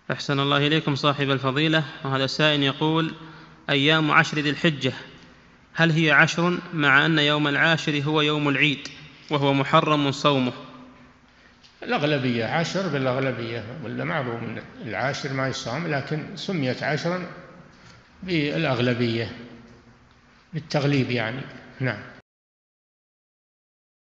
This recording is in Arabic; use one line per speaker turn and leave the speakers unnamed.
أحسن الله إليكم صاحب الفضيلة. وهذا سائل يقول: أيام 10 ذي الحجة هل هي 10 مع أن يوم 10 هو يوم العيد وهو محرم صومه؟
الأغلبية 10 بالأغلبية، ولا معلوم 10 ما يصام، لكن سميت 10 بالأغلبية بالتغليب يعني. نعم.